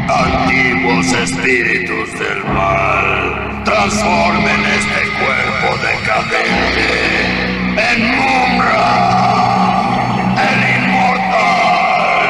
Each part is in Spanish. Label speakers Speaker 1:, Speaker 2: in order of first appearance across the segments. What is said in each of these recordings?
Speaker 1: Antiguos espíritus del mal, transformen este cuerpo decadente en Mumm-Ra, el inmortal.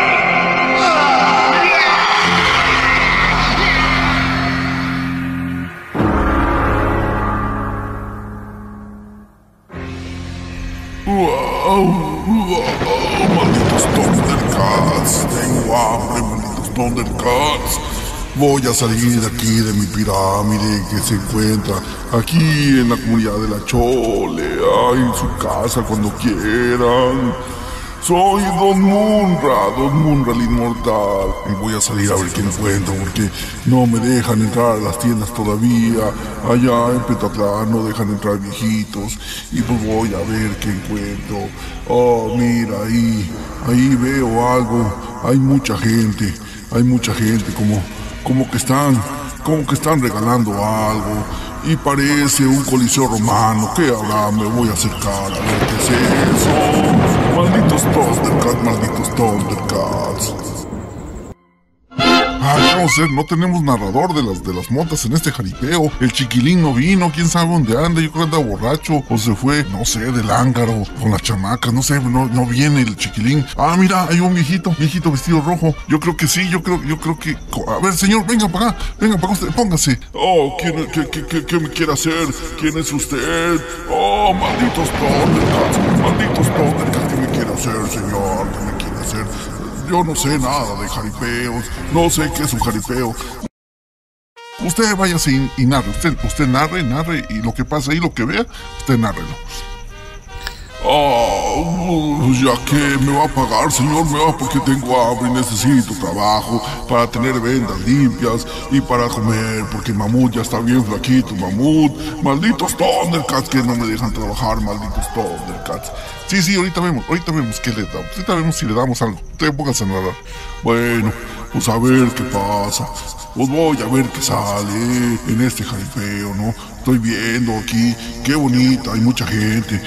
Speaker 2: Malditos Thundercats, tengo hambre, malditos Thundercats. Voy a salir de aquí de mi pirámide que se encuentra aquí en la comunidad de la Chole. Ay, en su casa cuando quieran. Soy Don Mumm-Ra el inmortal. Y voy a salir a ver qué encuentro porque no me dejan entrar a las tiendas todavía. Allá en Petatlán no dejan entrar viejitos. Y pues voy a ver qué encuentro. Oh, mira, ahí veo algo. Hay mucha gente como que están regalando algo. Y parece un coliseo romano. ¿Qué habrá? Me voy a acercar a ver qué es eso. Malditos Thundercats. No tenemos narrador de las motas en este jaripeo. El chiquilín no vino, quién sabe dónde anda. Yo creo que anda borracho o se fue, no sé, del ángaro con las chamacas, no sé, no viene el chiquilín. Ah, mira, hay un viejito vestido rojo. Yo creo que sí, yo creo que. A ver, señor, venga para acá usted, póngase. Oh, ¿qué me quiere hacer? ¿Quién es usted? Oh, malditos Thundercats, ¿qué me quiere hacer, señor? ¿Qué me quiere hacer? Yo no sé nada de jaripeos, no sé qué es un jaripeo. Usted váyase y narre, usted narre y lo que pasa ahí, lo que vea, usted nárrelo. Ya que me va a pagar, señor, porque tengo hambre y necesito trabajo para tener vendas limpias y para comer, porque Mamut ya está bien flaquito, Mamut. Malditos Thundercats que no me dejan trabajar, malditos Thundercats. Sí, ahorita vemos qué le damos, ahorita vemos si le damos algo. Usted póngase a narrar. Bueno, pues a ver qué pasa. Pues voy a ver qué sale en este jaripeo, ¿no? Estoy viendo aquí, qué bonita, hay mucha gente.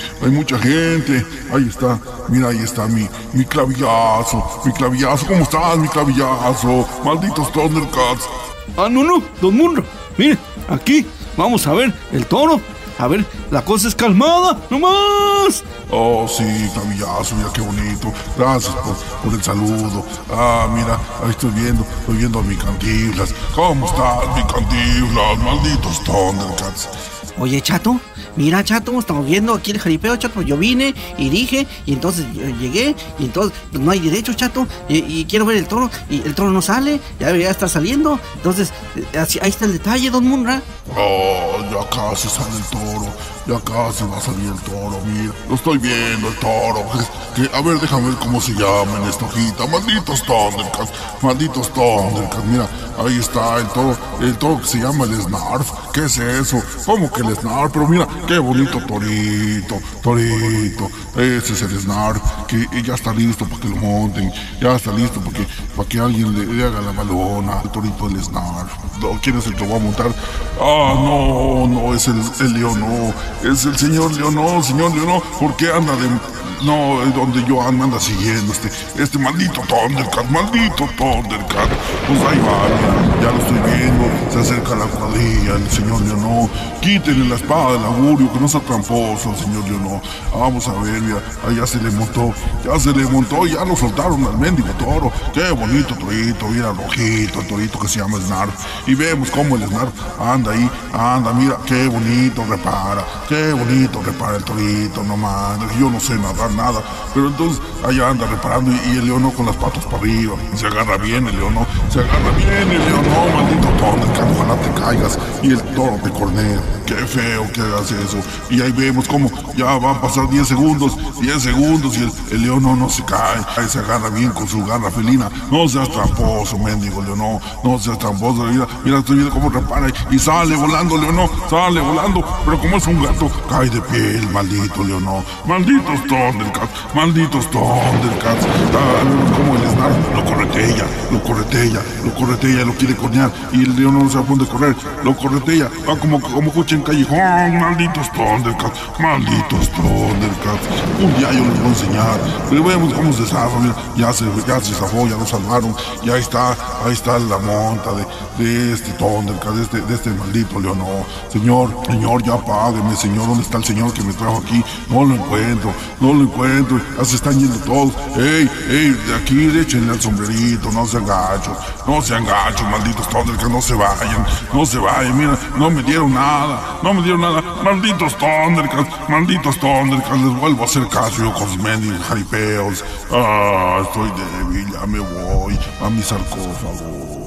Speaker 2: Ahí está, mira, ahí está mi clavillazo, ¿cómo estás, mi clavillazo? Malditos Thundercats.
Speaker 3: No, Don Mumm-Ra, mire, aquí, vamos a ver el toro. A ver, la cosa es calmada, no más.
Speaker 2: Oh, sí, clavillazo, mira qué bonito. Gracias por el saludo. Ah, mira, ahí estoy viendo a mi Cantinflas. ¿Cómo estás, mi Cantinflas? Malditos Thundercats.
Speaker 4: Oye, Chato, mira, Chato, estamos viendo aquí el jaripeo, Chato. Yo vine y dije, y entonces yo llegué, y entonces pues, no hay derecho, Chato, y quiero ver el toro, y el toro no sale, ya debería estar saliendo. Entonces, ahí está el detalle, Don Mumm-Ra.
Speaker 2: Oh, ya casi sale el toro, ya casi va a salir el toro, mira, lo estoy viendo, el toro. A ver, déjame ver cómo se llama en esta hojita. Malditos Thundercats, mira, ahí está el toro que se llama el Snarf. ¿Qué es eso? ¿Cómo que el Snarf? Pero mira, qué bonito torito. Ese es el Snarf, que ya está listo para que lo monten, ya está listo para que alguien le haga la balona, el torito del Snarf. ¿Quién es el que lo va a montar? Ah, no, es el León, no, es el señor León, no, ¿por qué anda de... No, es donde yo anda siguiendo este maldito Thundercat. Pues ahí va, mira, ya lo estoy viendo, se acerca la cuadrilla, el señor Leonó. Quítenle la espada del augurio, que no sea tramposo, señor Leonó. Vamos a ver, mira, ahí ya se le montó, y ya lo soltaron al mendigo toro. Qué bonito torito, mira, rojito, el torito que se llama Snarf. Y vemos cómo el Snarf anda ahí, mira, qué bonito repara el torito, no mames, yo no sé nada, pero entonces allá anda reparando y el león con las patas para arriba, se agarra bien el león, maldito Thundercat, ojalá te caigas y el toro te cornea. Qué feo que hagas eso. Y ahí vemos cómo ya van a pasar 10 segundos y el león no se cae, ahí se agarra bien con su garra felina. No seas tramposo, mendigo león, no seas tramposo. Mira, estoy viendo cómo repara y sale volando, león, pero como es un gato, cae de pie el maldito león. Malditos Thundercats. Vemos como el Snarf lo corretea, lo quiere cornear. Y el león no sabe a dónde correr, lo corretea. Va como coche en callejón. Malditos Thundercats. Un día yo les voy a enseñar. Pero vemos cómo se zafa, mira. Ya se zafó, ya lo salvaron. Y ahí está la monta de este Thundercat, de este maldito león. No, señor, ya págueme, señor. ¿Dónde está el señor que me trajo aquí? No lo encuentro. Ya se están yendo todos. Ey, de aquí échenle al sombrerito. No sean gachos, malditos Thundercats. No se vayan. Mira, no me dieron nada. Malditos Thundercats. Les vuelvo a hacer caso yo con mis mendigos jaripeos. Estoy débil, ya me voy a mi sarcófago.